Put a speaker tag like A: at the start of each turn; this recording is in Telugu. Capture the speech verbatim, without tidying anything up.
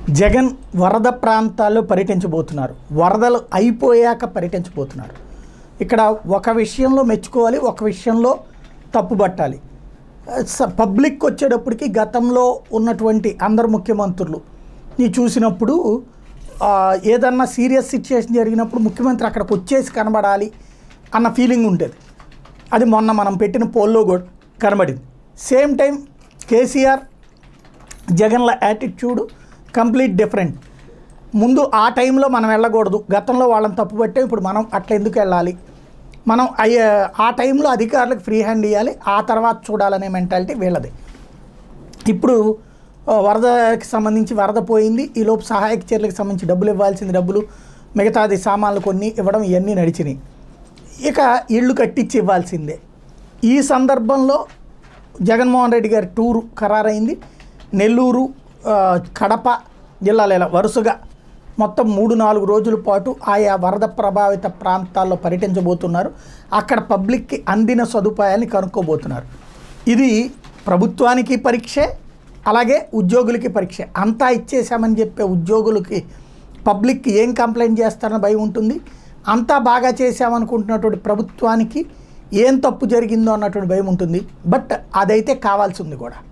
A: జగన్ వరద ప్రాంతాల్లో పర్యటించబోతున్నారు. వరదలు అయిపోయాక పర్యటించబోతున్నారు. ఇక్కడ ఒక విషయంలో మెచ్చుకోవాలి, ఒక విషయంలో తప్పుబట్టాలి. పబ్లిక్ వచ్చేటప్పటికి గతంలో ఉన్నటువంటి అందరు ముఖ్యమంత్రులు నీ చూసినప్పుడు ఏదన్నా సీరియస్ సిచ్యుయేషన్ జరిగినప్పుడు ముఖ్యమంత్రి అక్కడికి వచ్చేసి కనబడాలి అన్న ఫీలింగ్ ఉండేది. అది మొన్న మనం పెట్టిన పోల్లో కూడా కనబడింది. సేమ్ టైం కేసీఆర్ జగన్ల యాటిట్యూడ్ కంప్లీట్ డిఫరెంట్. ముందు ఆ టైంలో మనం వెళ్ళకూడదు, గతంలో వాళ్ళని తప్పుపట్టే ఇప్పుడు మనం అట్లా ఎందుకు వెళ్ళాలి, మనం అయ్యే ఆ టైంలో అధికారులకు ఫ్రీ హ్యాండ్ ఇవ్వాలి, ఆ తర్వాత చూడాలనే మెంటాలిటీ వీళ్ళది. ఇప్పుడు వరదకి సంబంధించి వరద పోయింది, ఈలోపు సహాయక చర్యలకు సంబంధించి డబ్బులు ఇవ్వాల్సింది డబ్బులు, మిగతాది సామాన్లు కొన్ని ఇవ్వడం ఇవన్నీ నడిచినాయి. ఇక ఇళ్ళు కట్టించి ఇవ్వాల్సిందే. ఈ సందర్భంలో జగన్మోహన్ రెడ్డి గారి టూరు ఖరారైంది. నెల్లూరు, కడప జిల్లాల ఇలా వరుసగా మొత్తం మూడు నాలుగు రోజుల పాటు ఆయా వరద ప్రభావిత ప్రాంతాల్లో పర్యటించబోతున్నారు. అక్కడ పబ్లిక్కి అందిన సదుపాయాన్ని కనుక్కోబోతున్నారు. ఇది ప్రభుత్వానికి పరీక్షే, అలాగే ఉద్యోగులకి పరీక్ష. అంతా ఇచ్చేసామని చెప్పే ఉద్యోగులకి పబ్లిక్కి ఏం కంప్లైంట్ చేస్తారని భయం ఉంటుంది. అంతా బాగా చేసామనుకుంటున్నటువంటి ప్రభుత్వానికి ఏం తప్పు జరిగిందో అన్నటువంటి భయం ఉంటుంది. బట్ అదైతే కావాల్సింది కూడా.